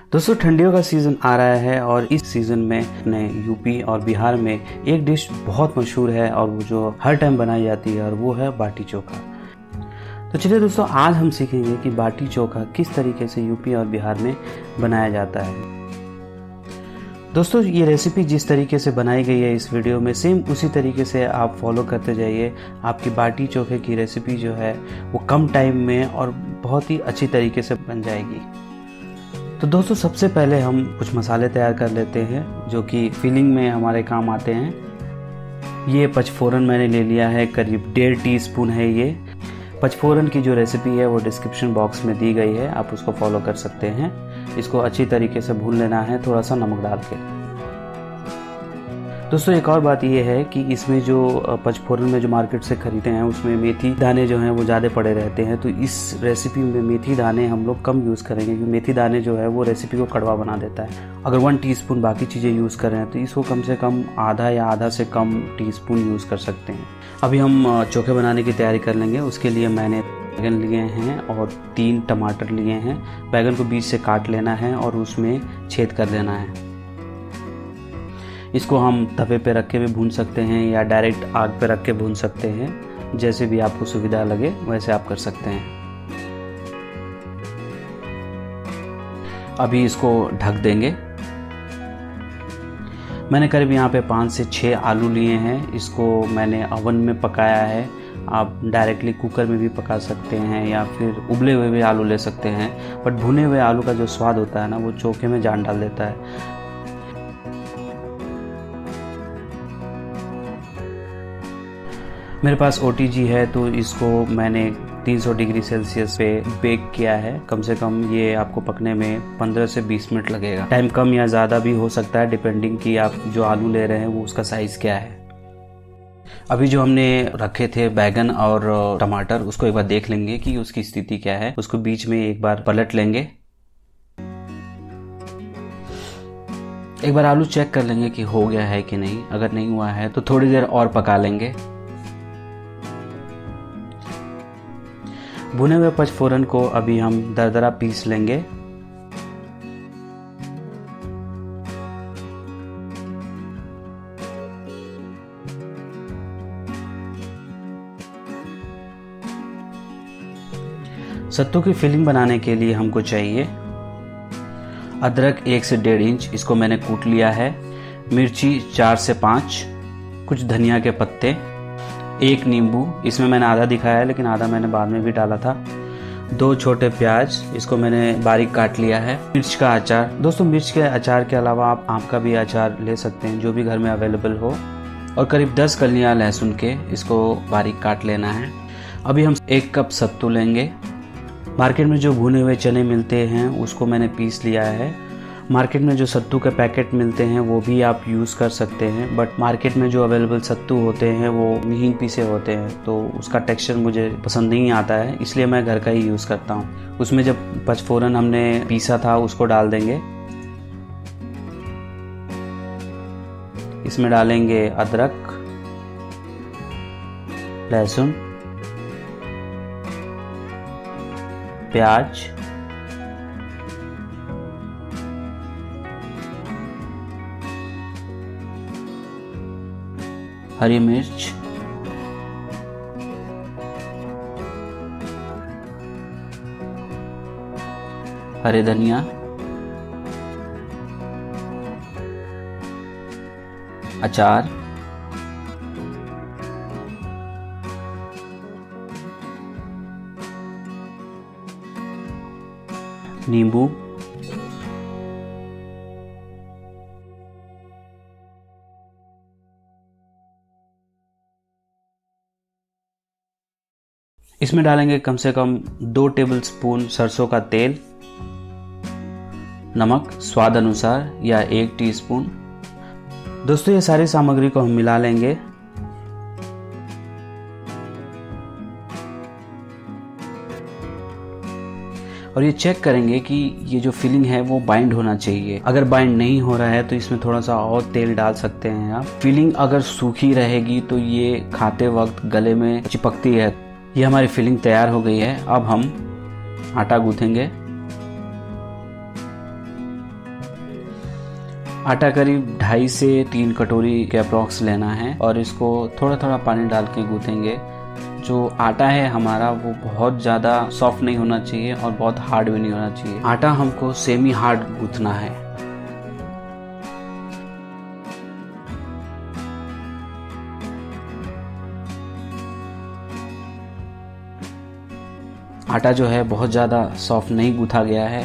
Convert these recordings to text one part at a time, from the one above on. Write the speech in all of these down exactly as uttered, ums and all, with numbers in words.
दोस्तों ठंडियों का सीज़न आ रहा है और इस सीज़न में अपने यूपी और बिहार में एक डिश बहुत मशहूर है और वो जो हर टाइम बनाई जाती है और वो है बाटी चोखा। तो चलिए दोस्तों, आज हम सीखेंगे कि बाटी चोखा किस तरीके से यूपी और बिहार में बनाया जाता है। दोस्तों ये रेसिपी जिस तरीके से बनाई गई है इस वीडियो में, सेम उसी तरीके से आप फॉलो करते जाइए। आपकी बाटी चोखे की रेसिपी जो है वो कम टाइम में और बहुत ही अच्छी तरीके से बन जाएगी। तो दोस्तों सबसे पहले हम कुछ मसाले तैयार कर लेते हैं जो कि फिलिंग में हमारे काम आते हैं। ये पचफोरन मैंने ले लिया है, करीब डेढ़ टी स्पून है। ये पचफोरन की जो रेसिपी है वो डिस्क्रिप्शन बॉक्स में दी गई है, आप उसको फॉलो कर सकते हैं। इसको अच्छी तरीके से भून लेना है थोड़ा सा नमक डाल के। दोस्तों एक और बात ये है कि इसमें जो पचफोरन में जो मार्केट से खरीदते हैं उसमें मेथी दाने जो हैं वो ज़्यादा पड़े रहते हैं, तो इस रेसिपी में मेथी दाने हम लोग कम यूज़ करेंगे क्योंकि मेथी दाने जो है वो रेसिपी को कड़वा बना देता है। अगर वन टीस्पून बाकी चीज़ें यूज़ कर रहे हैं तो इसको कम से कम आधा या आधा से कम टीस्पून यूज़ कर सकते हैं। अभी हम चोखे बनाने की तैयारी कर लेंगे। उसके लिए मैंने बैगन लिए हैं और तीन टमाटर लिए हैं। बैगन को बीच से काट लेना है और उसमें छेद कर देना है। इसको हम तवे पे रख के भी भून सकते हैं या डायरेक्ट आग पे रख के भून सकते हैं, जैसे भी आपको सुविधा लगे वैसे आप कर सकते हैं। अभी इसको ढक देंगे। मैंने करीब यहाँ पे पाँच से छः आलू लिए हैं। इसको मैंने ओवन में पकाया है। आप डायरेक्टली कुकर में भी पका सकते हैं या फिर उबले हुए भी आलू ले सकते हैं, बट भुने हुए आलू का जो स्वाद होता है ना वो चोखे में जान डाल देता है। मेरे पास ओ टी जी है तो इसको मैंने तीन सौ डिग्री सेल्सियस पे बेक किया है। कम से कम ये आपको पकने में पंद्रह से बीस मिनट लगेगा। टाइम कम या ज़्यादा भी हो सकता है डिपेंडिंग कि आप जो आलू ले रहे हैं वो उसका साइज़ क्या है। अभी जो हमने रखे थे बैगन और टमाटर, उसको एक बार देख लेंगे कि उसकी स्थिति क्या है। उसको बीच में एक बार पलट लेंगे। एक बार आलू चेक कर लेंगे कि हो गया है कि नहीं। अगर नहीं हुआ है तो थोड़ी देर और पका लेंगे। भुने हुए पचफोरन को अभी हम दरदरा पीस लेंगे। सत्तू की फिलिंग बनाने के लिए हमको चाहिए अदरक एक से डेढ़ इंच, इसको मैंने कूट लिया है। मिर्ची चार से पाँच, कुछ धनिया के पत्ते, एक नींबू, इसमें मैंने आधा दिखाया है लेकिन आधा मैंने बाद में भी डाला था। दो छोटे प्याज, इसको मैंने बारीक काट लिया है। मिर्च का अचार, दोस्तों मिर्च के अचार के अलावा आप आम का भी अचार ले सकते हैं जो भी घर में अवेलेबल हो। और करीब दस कलियां लहसुन के, इसको बारीक काट लेना है। अभी हम एक कप सत्तू लेंगे। मार्केट में जो भुने हुए चने मिलते हैं उसको मैंने पीस लिया है। मार्केट में जो सत्तू के पैकेट मिलते हैं वो भी आप यूज़ कर सकते हैं, बट मार्केट में जो अवेलेबल सत्तू होते हैं वो महीन पीसे होते हैं तो उसका टेक्सचर मुझे पसंद नहीं आता है, इसलिए मैं घर का ही यूज़ करता हूँ। उसमें जब पचफोरन हमने पीसा था उसको डाल देंगे। इसमें डालेंगे अदरक, लहसुन, प्याज, हरी मिर्च, हरे धनिया, अचार, नींबू, इसमें डालेंगे कम से कम दो टेबलस्पून सरसों का तेल, नमक स्वाद अनुसार या एक टीस्पून। दोस्तों ये सारी सामग्री को हम मिला लेंगे। और ये चेक करेंगे कि ये जो फिलिंग है वो बाइंड होना चाहिए। अगर बाइंड नहीं हो रहा है तो इसमें थोड़ा सा और तेल डाल सकते हैं आप। फिलिंग अगर सूखी रहेगी तो ये खाते वक्त गले में चिपकती है। ये हमारी फिलिंग तैयार हो गई है। अब हम आटा गूंथेंगे। आटा करीब ढाई से तीन कटोरी के अप्रॉक्स लेना है और इसको थोड़ा थोड़ा पानी डाल के गूँथेंगे। जो आटा है हमारा वो बहुत ज़्यादा सॉफ्ट नहीं होना चाहिए और बहुत हार्ड भी नहीं होना चाहिए। आटा हमको सेमी हार्ड गूँथना है। आटा जो है बहुत ज़्यादा सॉफ्ट नहीं गूँथा गया है।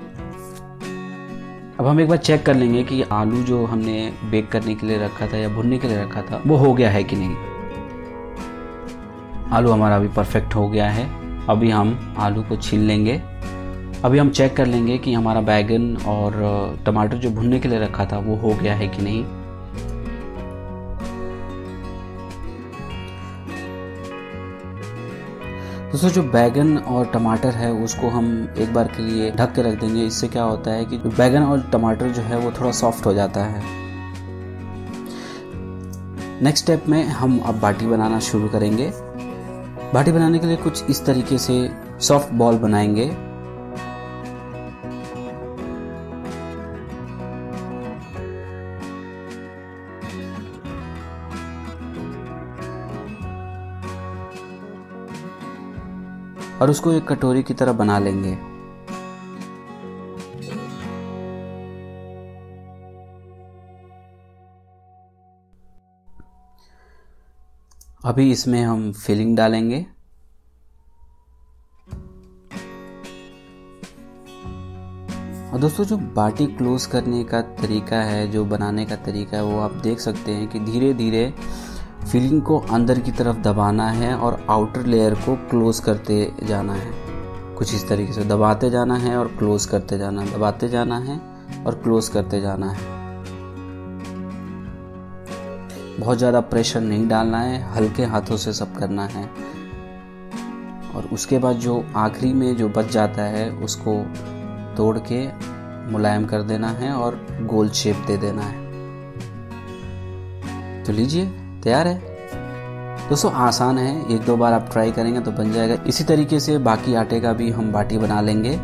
अब हम एक बार चेक कर लेंगे कि आलू जो हमने बेक करने के लिए रखा था या भुनने के लिए रखा था वो हो गया है कि नहीं। आलू हमारा अभी परफेक्ट हो गया है। अभी हम आलू को छील लेंगे। अभी हम चेक कर लेंगे कि हमारा बैगन और टमाटर जो भुनने के लिए रखा था वो हो गया है कि नहीं। दोस्तों जो बैगन और टमाटर है उसको हम एक बार के लिए ढक के रख देंगे। इससे क्या होता है कि बैगन और टमाटर जो है वो थोड़ा सॉफ्ट हो जाता है। नेक्स्ट स्टेप में हम अब बाटी बनाना शुरू करेंगे। बाटी बनाने के लिए कुछ इस तरीके से सॉफ्ट बॉल बनाएंगे। और उसको एक कटोरी की तरह बना लेंगे। अभी इसमें हम फिलिंग डालेंगे। और दोस्तों जो बाटी क्लोज करने का तरीका है, जो बनाने का तरीका है, वो आप देख सकते हैं कि धीरे धीरे फिलिंग को अंदर की तरफ दबाना है और आउटर लेयर को क्लोज करते जाना है। कुछ इस तरीके से दबाते जाना है और क्लोज करते जाना, दबाते जाना है और क्लोज करते जाना है। बहुत ज़्यादा प्रेशर नहीं डालना है, हल्के हाथों से सब करना है। और उसके बाद जो आखिरी में जो बच जाता है उसको तोड़ के मुलायम कर देना है और गोल शेप दे देना है। तो लीजिए तैयार है। दोस्तों आसान है, एक दो बार आप ट्राई करेंगे तो बन जाएगा। इसी तरीके से बाकी आटे का भी हम बाटी बना लेंगे।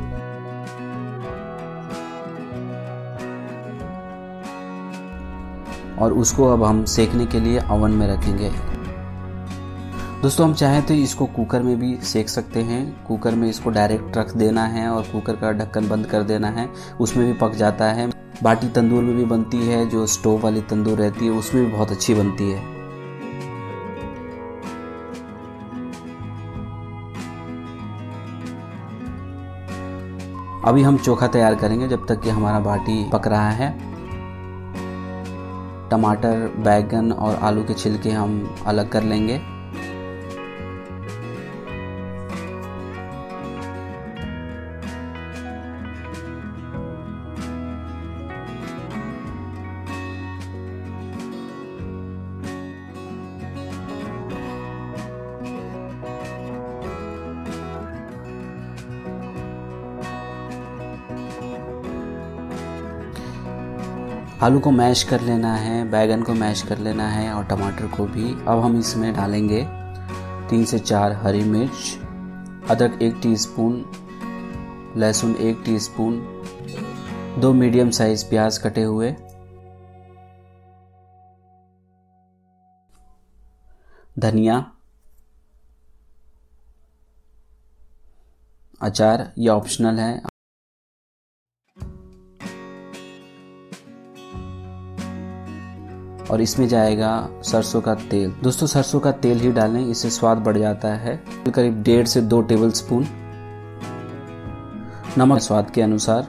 और उसको अब हम सेकने के लिए ओवन में रखेंगे। दोस्तों हम चाहें तो इसको कुकर में भी सेक सकते हैं। कुकर में इसको डायरेक्ट रख देना है और कुकर का ढक्कन बंद कर देना है, उसमें भी पक जाता है। बाटी तंदूर में भी बनती है, जो स्टोव वाली तंदूर रहती है उसमें भी बहुत अच्छी बनती है। अभी हम चोखा तैयार करेंगे जब तक कि हमारा बाटी पक रहा है। टमाटर, बैगन और आलू के छिलके हम अलग कर लेंगे। आलू को मैश कर लेना है, बैगन को मैश कर लेना है और टमाटर को भी। अब हम इसमें डालेंगे तीन से चार हरी मिर्च, अदरक एक टीस्पून, लहसुन एक टीस्पून, दो मीडियम साइज प्याज कटे हुए, धनिया, अचार ये ऑप्शनल है। और इसमें जाएगा सरसों का तेल। दोस्तों सरसों का तेल ही डालें, इससे स्वाद बढ़ जाता है। करीब डेढ़ से दो टेबल स्पून नमक स्वाद के अनुसार।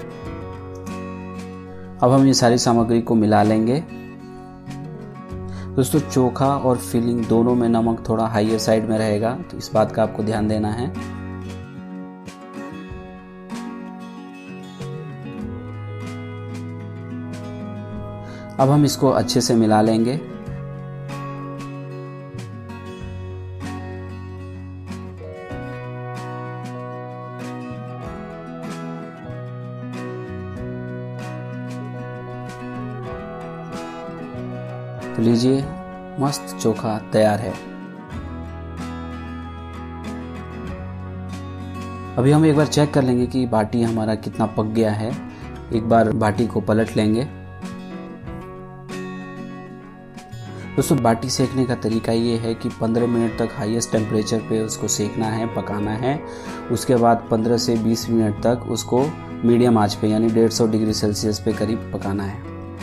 अब हम ये सारी सामग्री को मिला लेंगे। दोस्तों चोखा और फिलिंग दोनों में नमक थोड़ा हाईयर साइड में रहेगा, तो इस बात का आपको ध्यान देना है। अब हम इसको अच्छे से मिला लेंगे। तो लीजिए मस्त चोखा तैयार है। अभी हम एक बार चेक कर लेंगे कि बाटी हमारा कितना पक गया है। एक बार बाटी को पलट लेंगे। दोस्तों बाटी सेकने का तरीका ये है कि पंद्रह मिनट तक हाईएस्ट टेम्परेचर पे उसको सेकना है, पकाना है। उसके बाद पंद्रह से बीस मिनट तक उसको मीडियम आंच पे यानी डेढ़ सौ डिग्री सेल्सियस पे करीब पकाना है।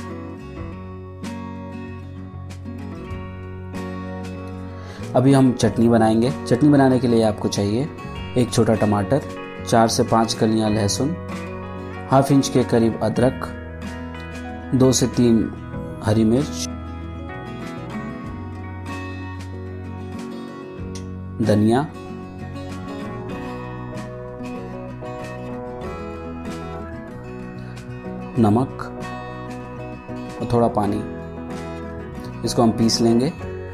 अभी हम चटनी बनाएंगे। चटनी बनाने के लिए आपको चाहिए एक छोटा टमाटर, चार से पाँच कलियां लहसुन, हाफ इंच के करीब अदरक, दो से तीन हरी मिर्च, धनिया, नमक और थोड़ा पानी। इसको हम पीस लेंगे।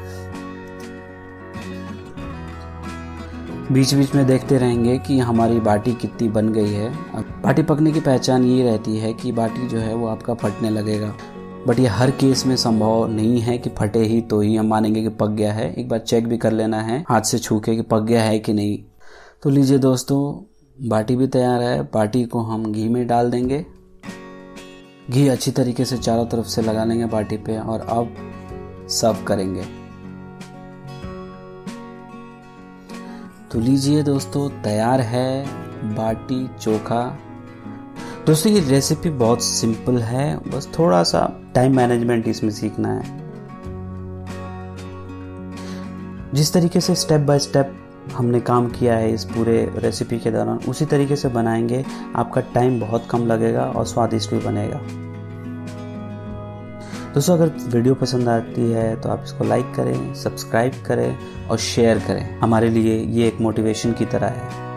बीच बीच में देखते रहेंगे कि हमारी बाटी कितनी बन गई है। बाटी पकने की पहचान ये रहती है कि बाटी जो है वो आपका फटने लगेगा, बट ये हर केस में संभव नहीं है कि फटे ही तो ही हम मानेंगे कि पक गया है। एक बार चेक भी कर लेना है हाथ से छू के कि पक गया है कि नहीं। तो लीजिए दोस्तों, बाटी भी तैयार है। बाटी को हम घी में डाल देंगे। घी अच्छी तरीके से चारों तरफ से लगा लेंगे बाटी पे और अब सर्व करेंगे। तो लीजिए दोस्तों, तैयार है बाटी चोखा। दोस्तों ये रेसिपी बहुत सिंपल है, बस थोड़ा सा टाइम मैनेजमेंट इसमें सीखना है। जिस तरीके से स्टेप बाय स्टेप हमने काम किया है इस पूरे रेसिपी के दौरान, उसी तरीके से बनाएंगे। आपका टाइम बहुत कम लगेगा और स्वादिष्ट भी बनेगा। दोस्तों अगर वीडियो पसंद आती है तो आप इसको लाइक करें, सब्सक्राइब करें और शेयर करें। हमारे लिए ये एक मोटिवेशन की तरह है।